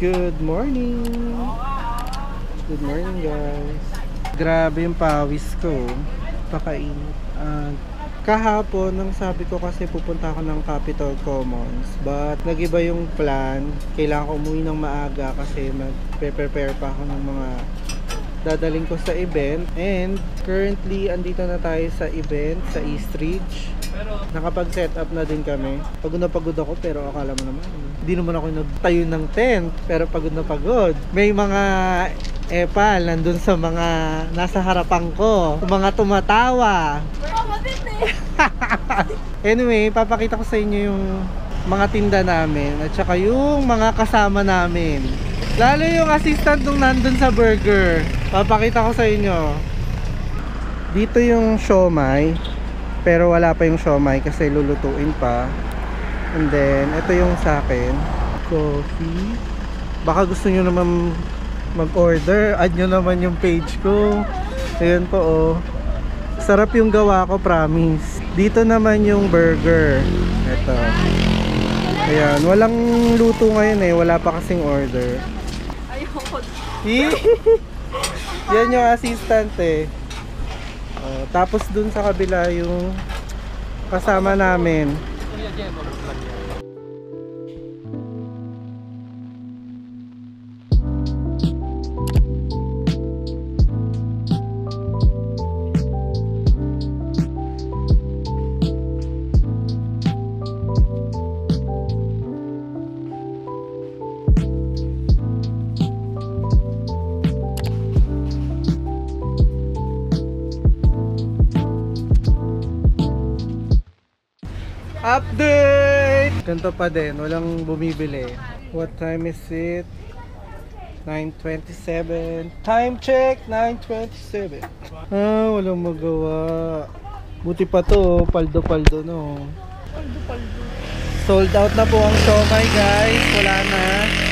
Good morning! Good morning guys! Grabe yung pawis ko. Pakainit. Kahapon, nang sabi ko kasi pupunta ako ng Capitol Commons, but nagiba yung plan. Kailangan ko umuwi ng maaga kasi mag-prepare pa ako ng mga dadaling ko sa event. And currently, andito na tayo sa event sa East Ridge. Nakapag-set up na din kami. Pagod na pagod ako, pero akala mo naman, hindi naman ako nagtayo ng tent, pero pagod na pagod. May mga epal nandun sa mga nasa harapan ko, mga tumatawa. Anyway, papakita ko sa inyo yung mga tinda namin at saka yung mga kasama namin, lalo yung assistant nung nandun sa burger. Papakita ko sa inyo. Dito yung siomai, pero wala pa yung siomai kasi lulutuin pa. And then ito yung sa akin, coffee. Baka gusto nyo naman mag-order, add nyo naman yung page ko. Ayan po oh. Sarap yung gawa ko, promise. Dito naman yung burger. Ito. Ayan, walang luto ngayon eh, wala pa kasing order. Ayoko. Yan yung assistant eh. Tapos dun sa kabila yung kasama namin. Update! Ganito pa din, walang bumibili. What time is it? 9:27. Time check, 9:27. Walang magawa. Buti pa to, paldo-paldo no. Paldo-paldo. Sold out na po ang siomai guys, wala na.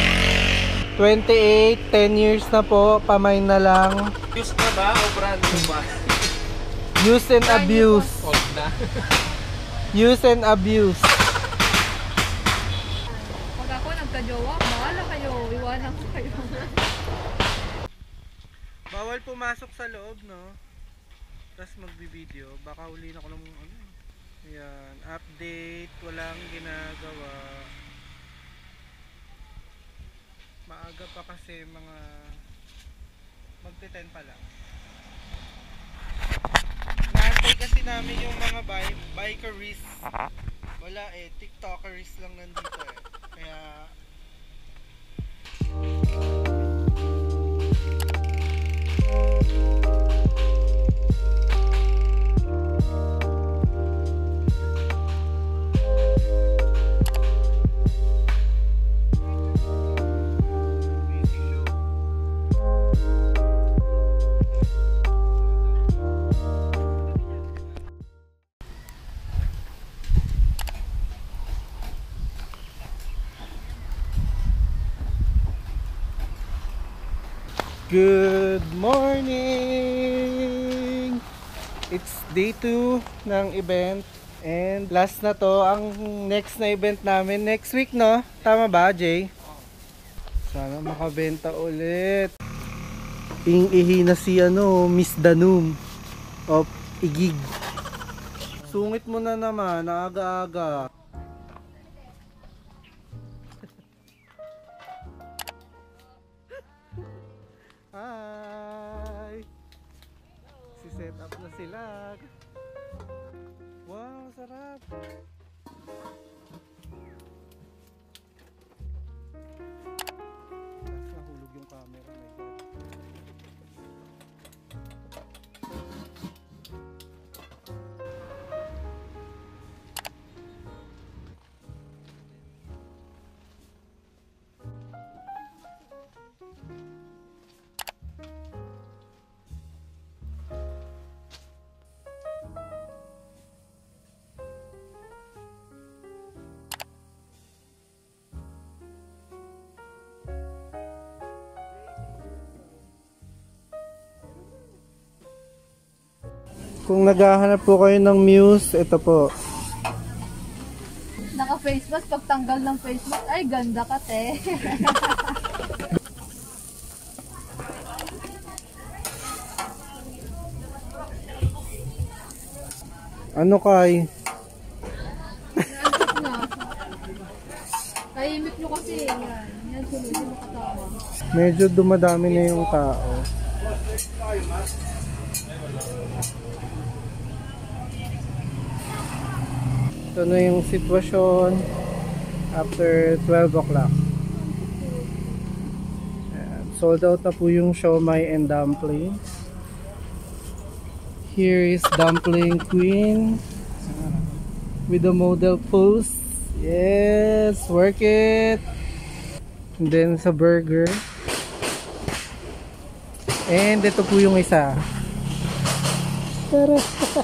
28, 10 years na po, pamain na lang. Use na ba o brand new ba? Use and abuse. Old na. Use and abuse. Pag ako nagka-jowa, mahala kayo, iwanan ko kayo. Bawal pumasok sa loob, no? Tapos magbibideo. Baka uli na ko ng ano. Ayan, update, walang ginagawa. Maaga pa kasi mga magte-10 pa lang. Naantay kasi namin yung mga bikeries. Wala eh, tiktokeries lang nandito eh. Kaya good morning! It's day 2 ng event and last na to. Ang next na event namin next week, no? Tama ba, Jay? Sana makabenta ulit. Ihi na si Miss Danum of Igig. Sungit mo na naman, aga-aga. Hi! Si-set up na sila. Wow, sarap! Tapos nahulog yung camera. Kung naghahanap po kayo ng Muse, ito po. Naka-face mask, pagtanggal ng face mask, ay ganda ka te. Ano kay? Naantok na. Tahimik nyo kasi. Yan. Yan, sunod yung makatawa. Medyo dumadami na yung tao. Ito na yung sitwasyon after 12 o'clock. Sold out na po yung siomai and dumplings. Here is dumpling queen with the model pose. Yes, work it. And then sa burger. And ito po yung isa. Tara.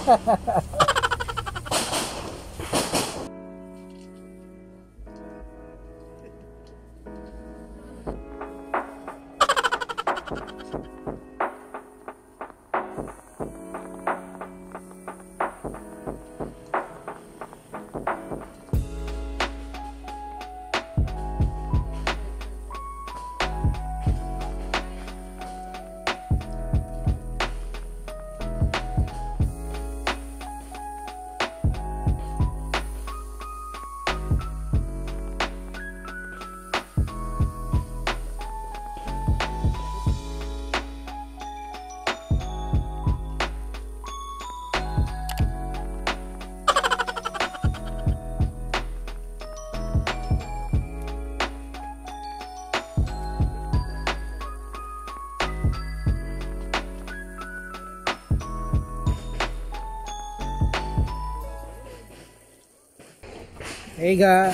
Hey guys!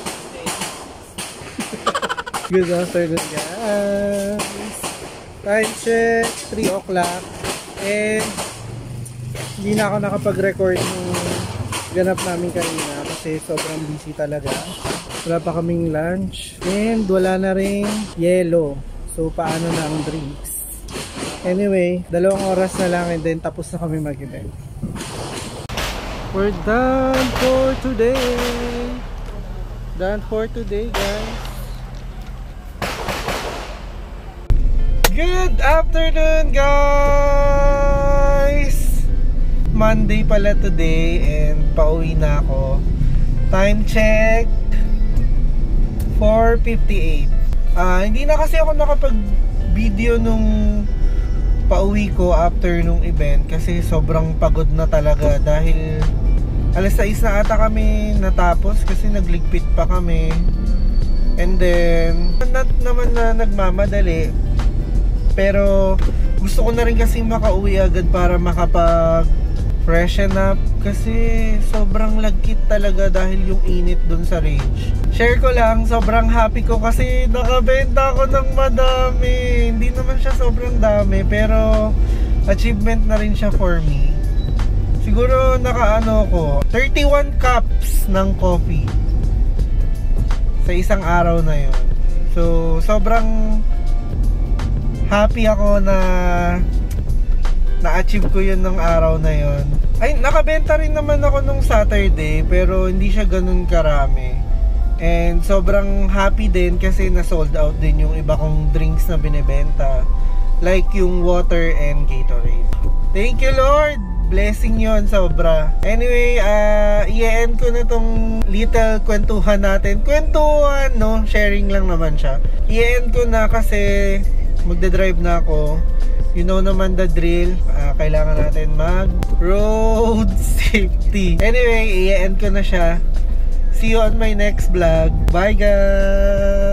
Good afternoon guys! Time check, 3 o'clock. And hindi na ako nakapag-record ng ganap namin kanina kasi sobrang busy talaga. Wala pa kaming lunch. And wala na rin yelo. So paano na ang drinks? Anyway, 2 oras na lang and then tapos na kami mag-event. We're done for today. Done for today, guys. Good afternoon, guys. Monday pala today and pauwi na ako. Time check 4:58. Hindi na kasi ako nakapag-video nung pauwi ko after nung event kasi sobrang pagod na talaga dahil alas 6 na ata kami natapos kasi nagligpit pa kami. And then not naman na nagmamadali, pero gusto ko na rin kasi makauwi agad para makapag freshen up kasi sobrang lagkit talaga dahil yung init dun sa range. Share ko lang, sobrang happy ko kasi nakabenta ako ng madami. Hindi naman siya sobrang dami pero achievement na rin siya for me. Siguro nakaano ko 31 cups ng coffee sa isang araw na yun. So sobrang happy ako na na-achieve ko yun ng araw na yun. Ay, nakabenta rin naman ako nung Saturday pero hindi siya ganun karami. And sobrang happy din kasi na-sold out din yung iba kong drinks na binibenta, like yung water and Gatorade. Thank you Lord! Blessing yon sobra. Anyway, i-end ko na tong little kwentuhan natin. Kwentuhan, no? Sharing lang naman siya. I-end ko na kasi magdadrive na ako. You know naman the drill. Kailangan natin mag-road safety. Anyway, i-end ko na siya. See you on my next vlog. Bye guys!